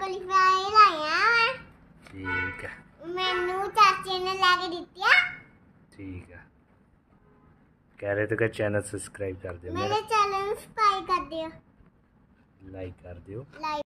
qualify ਲਾਇਆ ठीक है ਮੈਨੂੰ ਚਾਚੇ ਨੇ ਲਾ ਕੇ ਦਿੱਤੀਆਂ ठीक है कह रहे थे कि चैनल सब्सक्राइब कर दियो मेरे चैनल सब्सक्राइब कर दियो लाइक कर दियो लाइक